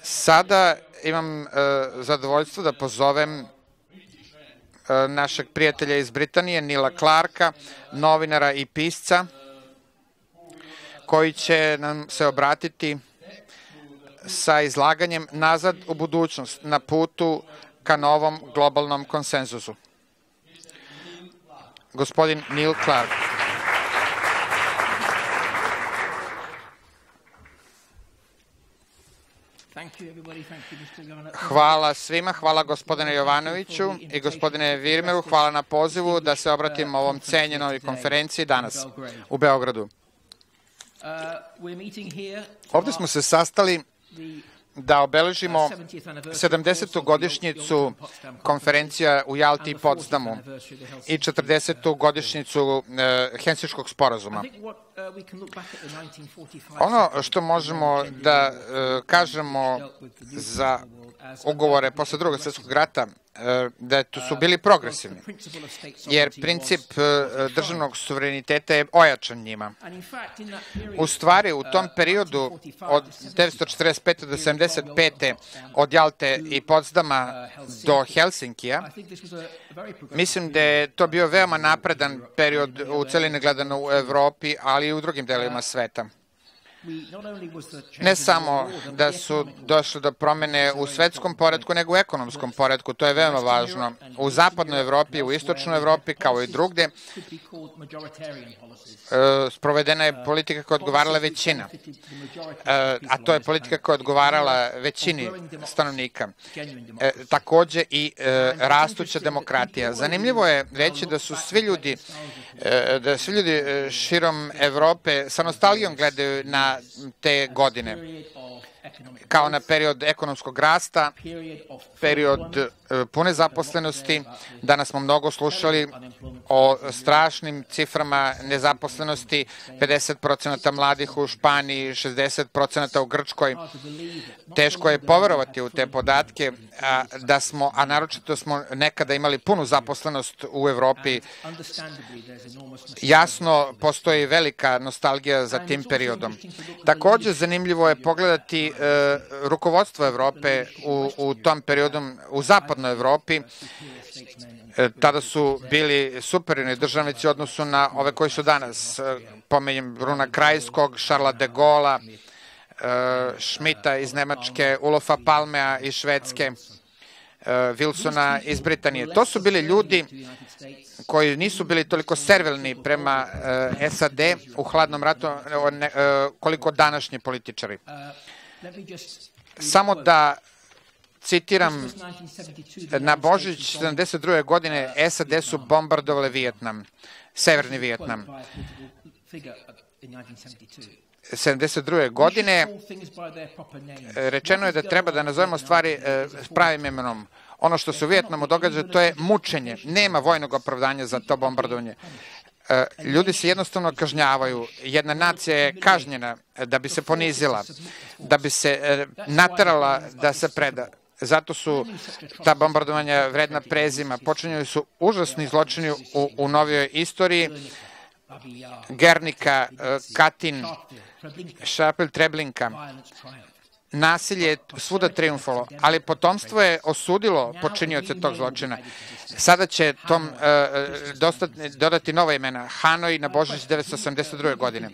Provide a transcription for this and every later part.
Sada imam zadovoljstvo da pozovem našeg prijatelja iz Britanije, Neila Clarka, novinara i pisca, koji će nam se obratiti sa izlaganjem Nazad u budućnost, na putu ka novom globalnom konsenzusu. Gospodin Neil Clark. Hvala svima, hvala gospodine Jovanoviću i gospodine Virmeru, hvala na pozivu da se obratim ovom cenjenoj konferenciji danas u Beogradu. Ovdje smo se sastali da obeležimo 70. godišnjicu konferencija u Jalti i Potsdamu i 40. godišnjicu Helsinškog sporazuma. Ono što možemo da kažemo za ugovore posle Drugog svjetskog rata, da su bili progresivni, jer princip državnog suvereniteta je ojačan njima. U stvari, u tom periodu od 1945. do 1975. od Jalte i Potsdama do Helsinkija, mislim da je to bio veoma napredan period u celini gledano u Evropi, ali i u drugim delovima sveta. Ne samo da su došli do promene u svetskom poretku, nego u ekonomskom poretku. To je veoma važno. U zapadnoj Evropi, u istočnoj Evropi, kao i drugde, sprovedena je politika koja je odgovarala većina, a to je politika koja je odgovarala većini stanovnika. Takođe i rastuća demokratija. Zanimljivo je reći da su svi ljudi širom Evrope sa nostalgijom gledaju na te godine, kao na period ekonomskog rasta, period pune zaposlenosti. Danas smo mnogo slušali o strašnim ciframa nezaposlenosti, 50% mladih u Španiji, 60% u Grčkoj. Teško je poverovati u te podatke, a naročito smo nekada imali punu zaposlenost u Evropi. Jasno, postoji velika nostalgija za tim periodom. Takođe, zanimljivo je pogledati rukovodstvo Evrope u tom periodu u zapadnoj Evropi. Tada su bili superiorni državnici u odnosu na ove koji su danas. Pomenjem Bruna Krajskog, Šarla de Gola, Schmidta iz Nemačke, Ulofa Palmea iz Švedske, Wilsona iz Britanije. To su bili ljudi koji nisu bili toliko servilni prema SAD u hladnom ratu koliko današnji političari. Samo da citiram, na Božić 1972. godine SAD su bombardovali Vijetnam, severni Vijetnam. 1972. godine rečeno je da treba da nazovemo stvari s pravim imenom. Ono što se u Vijetnamu događa, to je mučenje. Nema vojnog opravdanja za to bombardovanje. Ljudi se jednostavno kažnjavaju. Jedna nacija je kažnjena da bi se ponizila, da bi se naterala da se preda. Zato su ta bombardovanja vredna prezima. Počinjaju su užasni zločini u novijoj istoriji. Gernika, Katin, Šapelj, Treblinka. Nasilje je svuda triumfalo, ali potomstvo je osudilo počinioce tog zločina. Sada će tom dodati nova imena. Hanoj na Božić 1982. godine.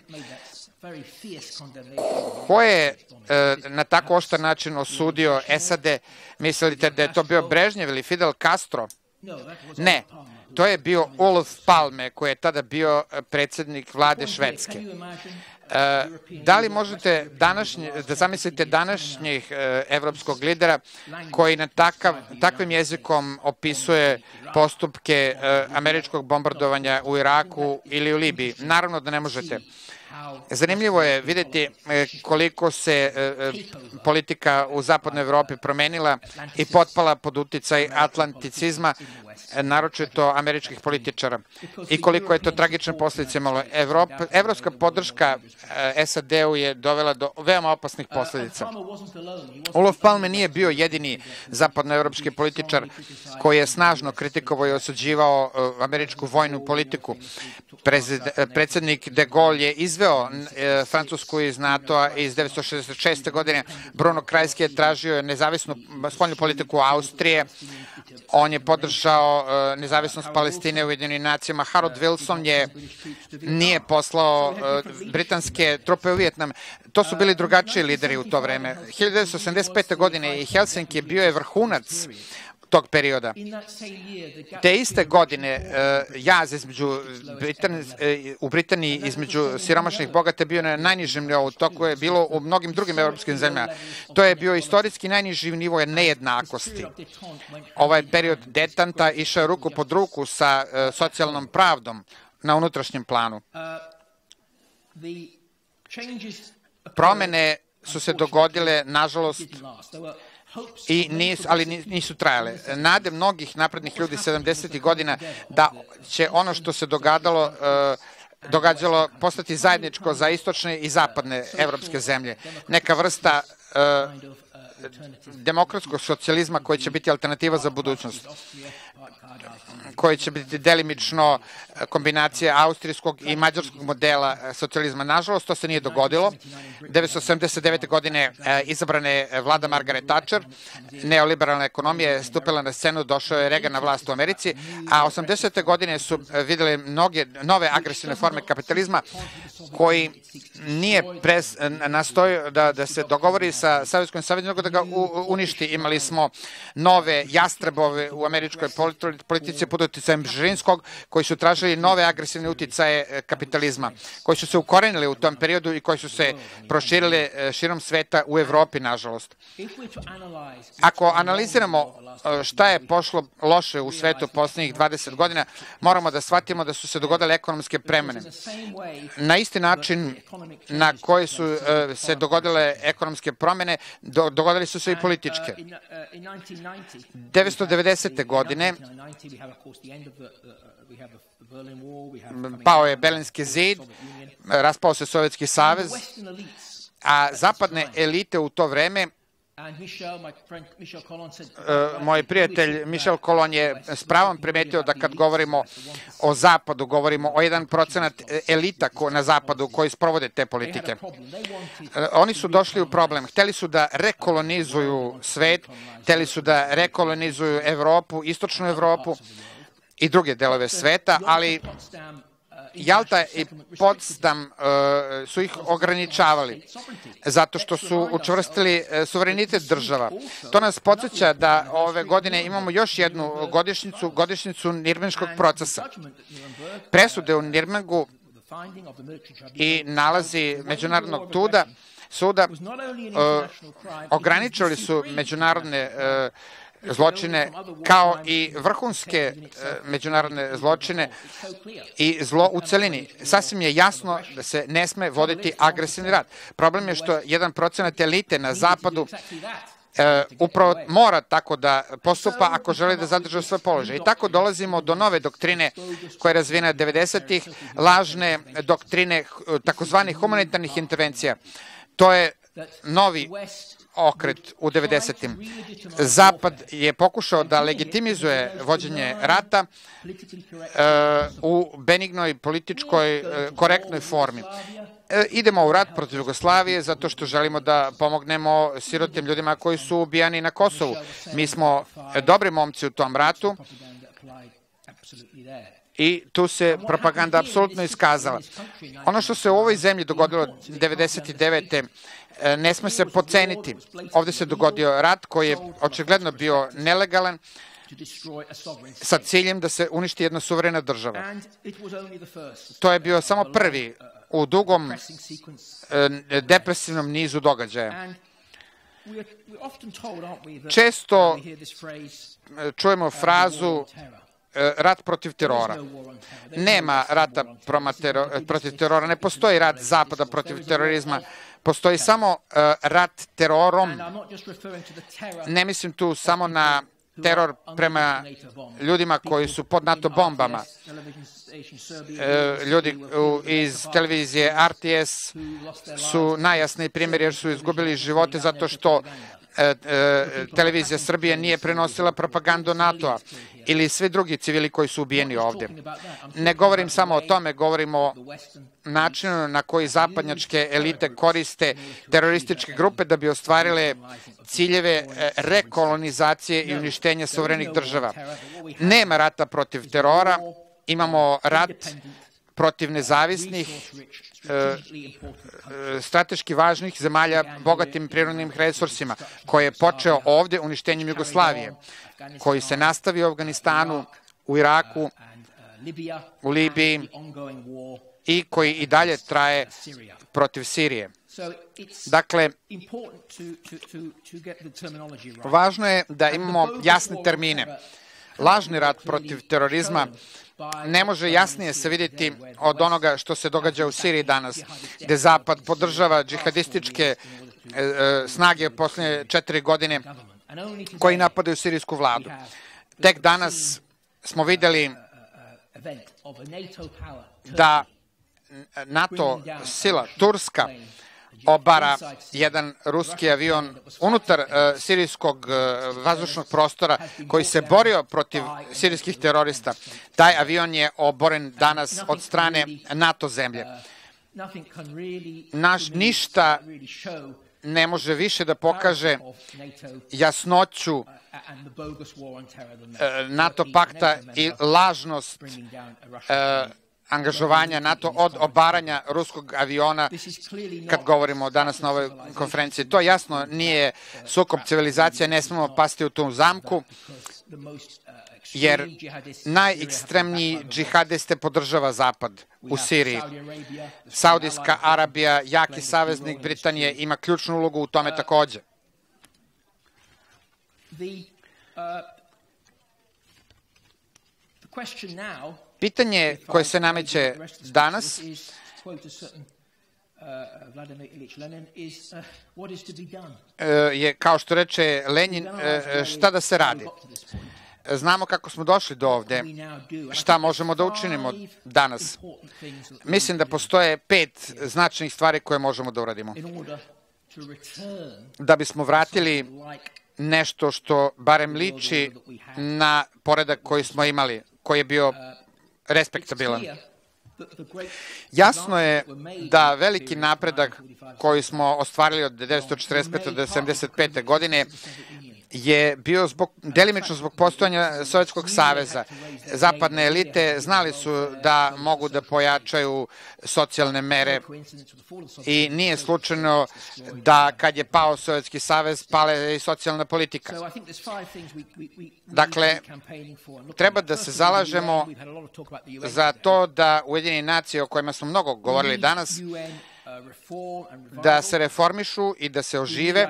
Ko je na tako oštar način osudio SAD? Mislite da je to bio Brežnjev ili Fidel Castro? Ne. To je bio Olof Palme, koji je tada bio predsjednik vlade Švedske. Da li možete da zamislite današnjih evropskog lidera koji na takvim jezikom opisuje postupke američkog bombardovanja u Iraku ili u Libiji? Naravno da ne možete. Zanimljivo je vidjeti koliko se politika u zapadnoj Evropi promenila i potpala pod uticaj atlanticizma naročito američkih političara, i koliko je to tragične posljedice imalo. Evropska podrška SAD-u je dovela do veoma opasnih posljedica. Olof Palme nije bio jedini zapadnoevropski političar koji je snažno kritikovao i osuđivao američku vojnu politiku. Predsjednik de Gaulle je izveo Francusku iz NATO-a iz 1966. godine. Bruno Kreisky je tražio nezavisnu spoljnu politiku Austrije. On je podržao nezavisnost Palestine u Ujedinjenim nacijama. Harold Wilson nije poslao britanske trupe u Vijetnam. To su bili drugačiji lideri u to vreme. 1985. godine i Helsinki bio je vrhunac tog perioda. Te iste godine jaz u Britaniji između siromašnih i bogate bio na najnižem nivou. To je bilo u mnogim drugim evropskim zemljama. To je bio istorijski najniži nivo nejednakosti. Ovaj period detanta išao je ruku pod ruku sa socijalnom pravdom na unutrašnjem planu. Promene su se dogodile, nažalost, ali nisu trajale. Nade mnogih naprednih ljudi 70. godina da će ono što se događalo postati zajedničko za istočne i zapadne evropske zemlje. Neka vrsta demokratskog socijalizma koji će biti alternativa za budućnost, koji će biti delimično kombinacija austrijskog i mađarskog modela socijalizma. Nažalost, to se nije dogodilo. 1979. godine izabrana je vlada Margaret Thatcher, neoliberalna ekonomija je stupila na scenu, došao je Reagan na vlast u Americi, a 80. godine su vidjeli mnoge nove agresivne forme kapitalizma koji nije nastojio da se dogovori sa Sovjetskom savezom, nego da ga uništi. Imali smo nove jastrebove u američkoj politici pod uticajem Bžežinskog, koji su tražili nove agresivne uticaje kapitalizma, koji su se ukorenili u tom periodu i koji su se proširili širom sveta u Evropi, nažalost. Ako analiziramo šta je pošlo loše u svetu posljednjih 20 godina, moramo da shvatimo da su se dogodile ekonomske promjene. Na isti način na koji su se dogodile ekonomske promjene, dogodili su se i političke. 1990. godine pao je Berlinski zid, raspao se Sovjetski savez, a zapadne elite u to vreme, moj prijatelj Michel Colon je s pravom primetio da kad govorimo o Zapadu, govorimo o 1% elita na Zapadu koji sprovode te politike. Oni su došli u problem. Hteli su da rekolonizuju svet, hteli su da rekolonizuju Evropu, istočnu Evropu i druge delove sveta, ali Jalta i Potsdam su ih ograničavali zato što su učvrstili suverenitet država. To nas podsjeća da ove godine imamo još jednu godišnjicu Nirnberškog procesa. Presude u Nirnbergu i nalazi Međunarodnog suda ograničili su međunarodne zločine kao i vrhunske međunarodne zločine i zlo u celini. Sasvim je jasno da se ne sme voditi agresivni rat. Problem je što 1% elite na zapadu upravo mora tako da postupa ako želi da zadrže svoj položaj. I tako dolazimo do nove doktrine koja je razvijena 90-ih, lažne doktrine takozvanih humanitarnih intervencija. To je novi okret u 90-im. Zapad je pokušao da legitimizuje vođenje rata u benignoj političkoj korektnoj formi. Idemo u rat protiv Jugoslavije zato što želimo da pomognemo sirotim ljudima koji su ubijani na Kosovu. Mi smo dobri momci u tom ratu i tu se propaganda apsolutno iskazala. Ono što se u ovoj zemlji dogodilo 99. ne sme se podceniti. Ovde se dogodio rat koji je očigledno bio nelegalan sa ciljem da se uništi jedna suverena država. To je bio samo prvi u dugom depresivnom nizu događaja. Često čujemo frazu rat protiv terora. Nema rata protiv terora, ne postoji rat Zapada protiv terorizma, postoji samo rat terorom. Ne mislim tu samo na teror prema ljudima koji su pod NATO bombama. Ljudi iz televizije RTS su najjasniji primjer jer su izgubili živote zato što televizija Srbije nije prenosila propagandu NATO-a ili svi drugi civili koji su ubijeni ovdje. Ne govorim samo o tome, govorim o načinu na koji zapadnjačke elite koriste terorističke grupe da bi ostvarile ciljeve rekolonizacije i uništenja suverenih država. Nema rata protiv terora, imamo rat protiv nezavisnih, strateški važnih zemalja bogatim prirodnim resursima, koji je počeo ovdje uništenjem Jugoslavije, koji se nastavi u Afganistanu, u Iraku, u Libiji i koji i dalje traje protiv Sirije. Dakle, važno je da imamo jasne termine. Lažni rat protiv terorizma ne može jasnije se vidjeti od onoga što se događa u Siriji danas, gde Zapad podržava džihadističke snage posljednje 4 godine koji napadaju sirijsku vladu. Tek danas smo vidjeli da NATO sila Turska obara jedan ruski avion unutar sirijskog vazdušnog prostora koji se borio protiv sirijskih terorista. Taj avion je oboren danas od strane NATO zemlje. Ništa ne može više da pokaže jasnoću NATO pakta i lažnost angažovanja NATO od obaranja ruskog aviona kad govorimo danas na ovoj konferenciji. To jasno nije sukob civilizacije, ne smemo pasti u tu zamku, jer najekstremniji džihadiste podržava Zapad u Siriji. Saudijska Arabija, jaki saveznik Britanije, ima ključnu ulogu u tome takođe. Pitanje koje se nameće danas je, kao što reče Lenin, šta da se radi. Znamo kako smo došli do ovde, šta možemo da učinimo danas. Mislim da postoje 5 značajnih stvari koje možemo da uradimo. Da bismo vratili nešto što barem liči na poredak koji smo imali, koji je bio respektabilan. Jasno je da veliki napredak koji smo ostvarili od 1945. do 1975. godine je bio delimično zbog postojanja Sovjetskog saveza. Zapadne elite znali su da mogu da pojačaju socijalne mere i nije slučajno da kad je pao Sovjetski savez, pala je i socijalna politika. Dakle, treba da se zalažemo za to da Ujedinjene nacije, o kojima smo mnogo govorili danas, da se reformišu i da se ožive.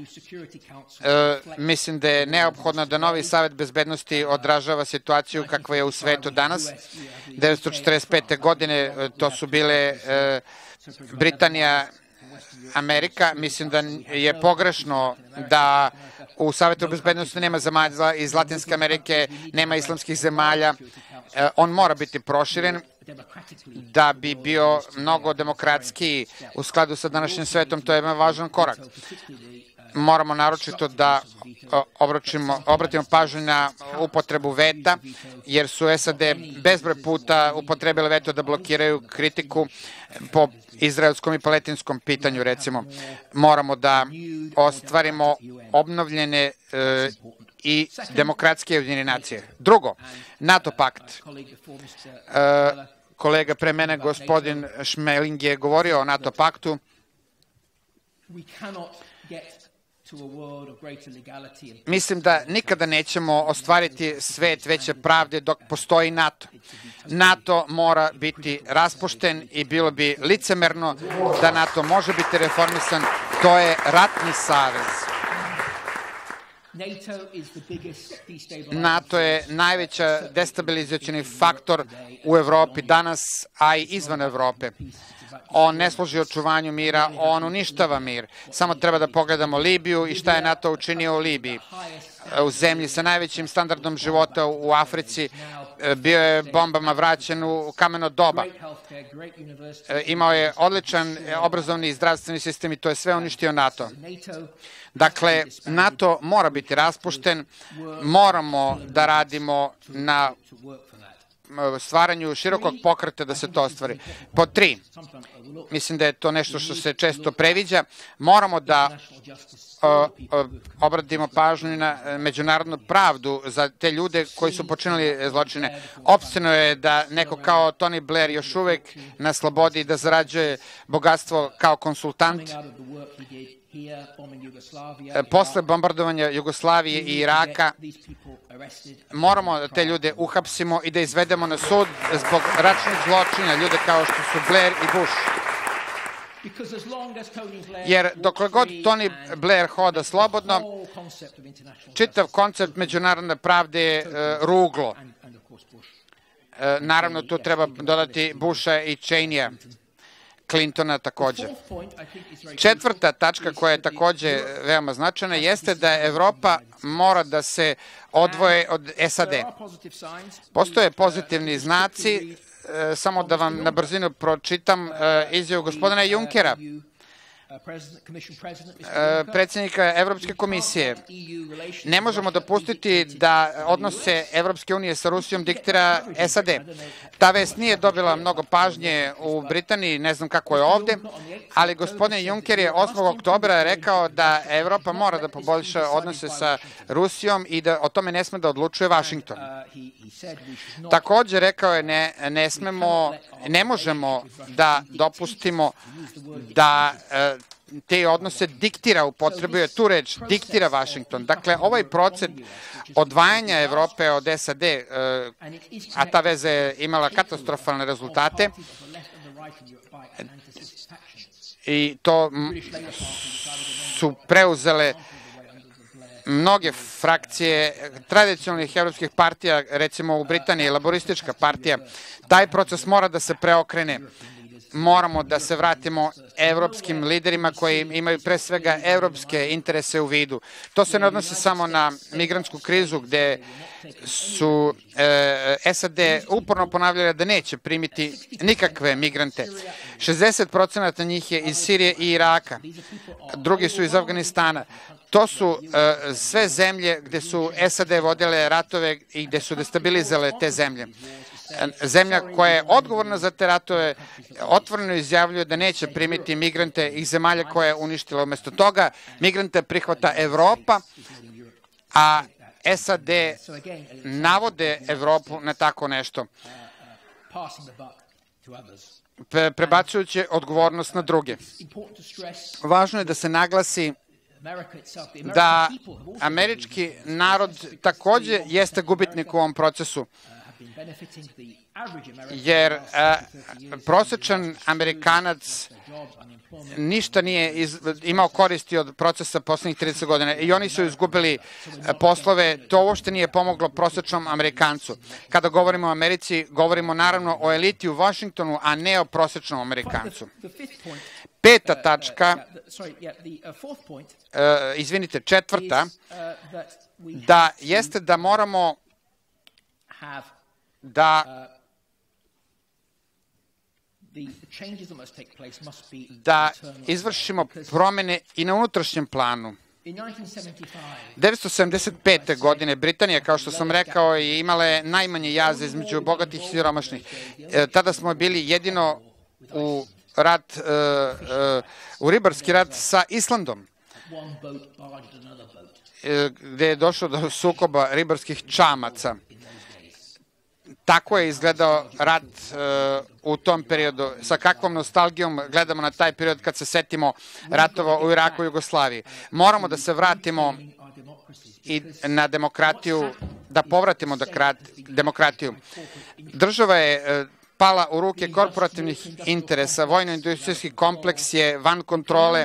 Mislim da je neophodno da novi Savet bezbednosti odražava situaciju kakva je u svetu danas. 1945. godine to su bile Britanija, Amerika. Mislim da je pogrešno da u Savetu bezbednosti nema zemalja iz Latinske Amerike, nema islamskih zemalja. On mora biti proširen da bi bio mnogo demokratskiji u skladu sa današnjim svetom. To je jedan važan korak. Moramo naročito da obratimo pažnju na upotrebu veta, jer su SAD bezbroj puta upotrebile veto da blokiraju kritiku po izraelskom i palestinskom pitanju, recimo. Moramo da ostvarimo obnovljene i demokratske Ujedinjene nacije. Drugo, NATO pakt. Kolega pre mene, gospodin Schmeling, je govorio o NATO paktu. Mislim da nikada nećemo ostvariti svet veće pravde dok postoji NATO. NATO mora biti raspušten i bilo bi licemerno da NATO može biti reformisan. To je ratni savez. NATO je najveća destabilizacioni faktor u Evropi danas, a i izvan Evrope. On ne služi očuvanju mira, on uništava mir. Samo treba da pogledamo Libiju i šta je NATO učinio u Libiji. U zemlji sa najvećim standardom života u Africi, bio je bombama vraćen u kameno doba. Imao je odličan obrazovni i zdravstveni sistem i to je sve uništio NATO. Dakle, NATO mora biti raspušten, moramo da radimo na stvaranju širokog pokreta da se to ostvari. Pod 3, mislim da je to nešto što se često previđa, moramo da obratimo pažnju na međunarodnu pravdu za te ljude koji su počinili zločine. Opstojno je da neko kao Tony Blair još uvek na slobodi da zarađuje bogatstvo kao konsultant. Posle bombardovanja Jugoslavije i Iraka moramo da te ljude uhapsimo i da izvedemo na sud zbog ratnih zločina, ljude kao što su Blair i Bush. Jer dokle god Tony Blair hoda slobodno, čitav koncept međunarodne pravde je ruglo. Naravno, tu treba dodati Busha i Cheneya, Clintona takođe. Četvrta tačka koja je takođe veoma značajna jeste da Evropa mora da se odvoje od SAD. Postoje pozitivni znaci, samo da vam na brzinu pročitam izjavu gospodina Junckera, predsjednika Evropske komisije. Ne možemo dopustiti da odnose Evropske unije sa Rusijom diktira SAD. Ta vest nije dobila mnogo pažnje u Britaniji, ne znam kako je ovde, ali gospodin Juncker je 8. oktobra rekao da Evropa mora da poboljša odnose sa Rusijom i da o tome ne sme da odlučuje Vašington. Takođe rekao je ne možemo da dopustimo da te odnose diktira, upotrebuje tu reč, diktira Vašington. Dakle, ovaj proces odvajanja Evrope od SAD, a ta veza je imala katastrofalne rezultate, i to su preuzele mnoge frakcije tradicionalnih evropskih partija, recimo u Britaniji, laboristička partija. Taj proces mora da se preokrene. Moramo da se vratimo evropskim liderima koji imaju pre svega evropske interese u vidu. To se ne odnosi samo na migrantsku krizu gde su SAD uporno ponavljali da neće primiti nikakve migrante. 60% njih je iz Sirije i Iraka, drugi su iz Afganistana. To su sve zemlje gde su SAD vodile ratove i gde su destabilizale te zemlje. Zemlja koja je odgovorna za te ratove otvoreno izjavljuje da neće primiti migrante iz zemalja koje je uništila. Umesto toga, migrante prihvata Evropa, a SAD navode Evropu na tako nešto, prebacujući odgovornost na druge. Važno je da se naglasi da američki narod takođe jeste gubitnik u ovom procesu, jer prosečan Amerikanac ništa nije imao koristi od procesa poslednjih 30 godina i oni su izgubili poslove. To uopšte nije pomoglo prosečnom Amerikancu. Kada govorimo o Americi, govorimo naravno o eliti u Vašingtonu, a ne o prosečnom Amerikancu. Peta tačka, izvinite, četvrta, da jeste da moramo da izvršimo promene i na unutrašnjem planu. 1975. godine Britanija, kao što sam rekao, je imala najmanje jaze između bogatih i siromašnih. Tada smo bili jedino u ribarski rat sa Islandom, gde je došlo do sukoba ribarskih čamaca. Tako je izgledao rat u tom periodu. Sa kakvom nostalgijom gledamo na taj period kad se setimo ratova u Iraku i Jugoslaviji. Moramo da se vratimo i na demokratiju, da povratimo demokratiju. Država je pala u ruke korporativnih interesa. Vojno-industrijski kompleks je van kontrole.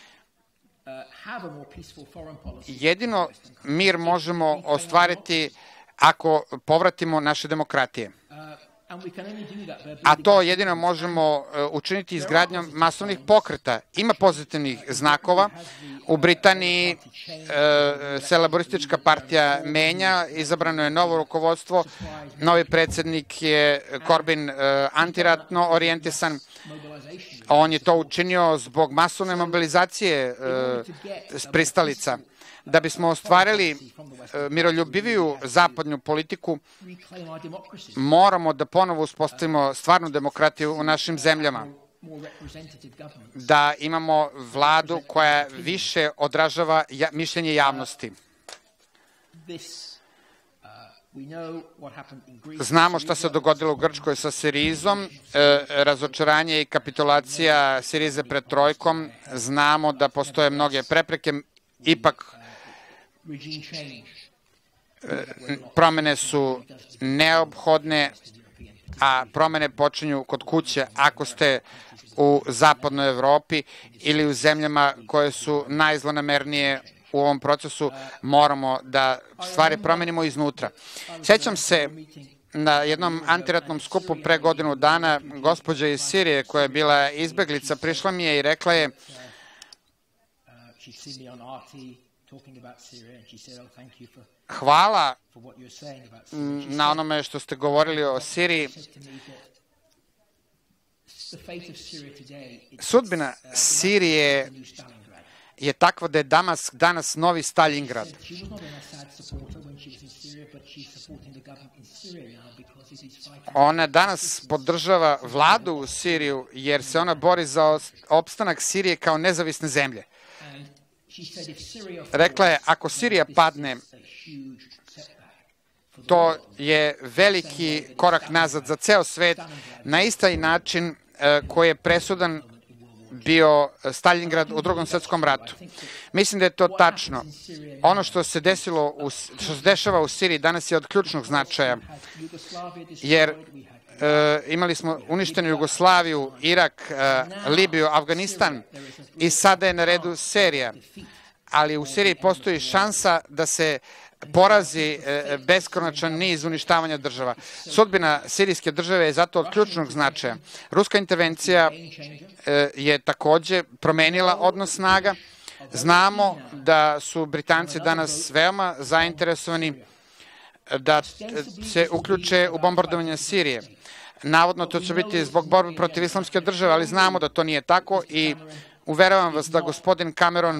Jedino mir možemo ostvariti ako povratimo naše demokratije. a to jedino možemo učiniti izgradnjom masovnih pokreta. Ima pozitivnih znakova. U Britaniji se laboristička partija menja, izabrano je novo rukovodstvo, novi predsjednik je Corbyn antiratno orijentisan. On je to učinio zbog masovne mobilizacije pristalica. Da bismo ostvarili miroljubiviju zapadnju politiku, moramo da ponovo uspostavimo stvarnu demokratiju u našim zemljama. Da imamo vladu koja više odražava mišljenje javnosti. Znamo šta se dogodilo u Grčkoj sa Sirizom, razočaranje i kapitulacija Sirize pred trojkom. Znamo da postoje mnoge prepreke, ipak promene su neophodne, a promene počinju kod kuće ako ste u zapadnoj Evropi ili u zemljama koje su najzlonamernije u ovom procesu. Moramo da stvari promenimo iznutra. Sjećam se na jednom antiratnom skupu pre godinu dana, gospođa iz Sirije koja je bila izbeglica prišla mi je i rekla je hvala na onome što ste govorili o Siriji. Sudbina Sirije je takva da je Damask danas novi Stalingrad. Ona danas podržava vladu u Siriju jer se ona bori za opstanak Sirije kao nezavisne zemlje. Rekla je, ako Sirija padne, to je veliki korak nazad za ceo svet, na isti način koji je presudan bio Stalingrad u Drugom svjetskom ratu. Mislim da je to tačno. Ono što se dešava u Siriji danas je od ključnog značaja, jer imali smo uništenu Jugoslaviju, Irak, Libiju, Afganistan i sada je na redu Sirija. Ali u Siriji postoji šansa da se porazi beskonačan niz uništavanja država. Sudbina sirijske države je zato od ključnog značaja. Ruska intervencija je takođe promenila odnos snaga. Znamo da su Britanci danas veoma zainteresovani da se uključe u bombardovanje Sirije. Navodno to će biti zbog borbe protiv islamske države, ali znamo da to nije tako i uveravam vas da gospodinu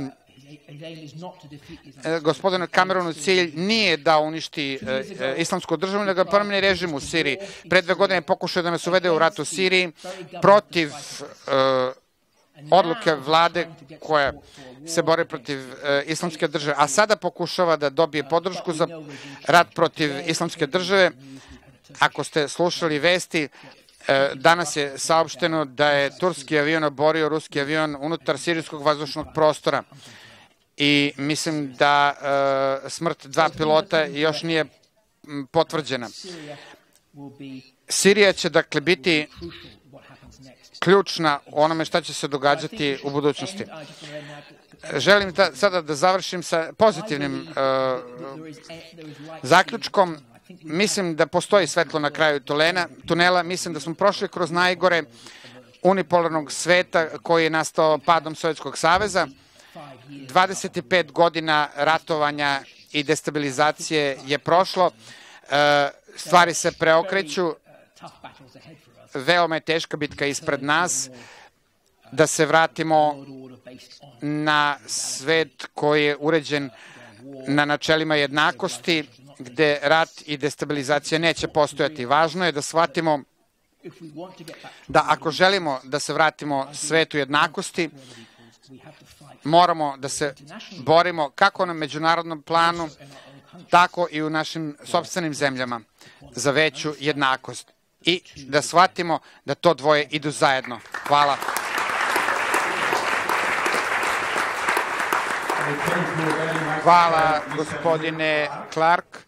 Cameronu cilj nije da uništi islamsku državu, nego da promeni režim u Siriji. Pre 2 godine pokušao da nas uvede u rat u Siriji protiv odluke vlade koja se bori protiv islamske države, a sada pokušava da dobije podršku za rat protiv islamske države. Ako ste slušali vesti, danas je saopšteno da je turski avion oborio ruski avion unutar sirijskog vazdušnog prostora. I mislim da smrt 2 pilota još nije potvrđena. Sirija će dakle biti ključna u onome šta će se događati u budućnosti. Želim sada da završim sa pozitivnim zaključkom. Mislim da postoji svetlo na kraju tunela. Mislim da smo prošli kroz najgore unipolarnog sveta koji je nastao padom Sovjetskog saveza. 25 godina ratovanja i destabilizacije je prošlo. Stvari se preokreću. Veoma je teška bitka ispred nas. Da se vratimo na svet koji je uređen na načelima jednakosti, gde rat i destabilizacija neće postojati. Važno je da shvatimo da ako želimo da se vratimo svetu jednakosti, moramo da se borimo kako na međunarodnom planu, tako i u našim sopstvenim zemljama za veću jednakost i da shvatimo da to dvoje idu zajedno. Hvala. Hvala, gospodine Clark.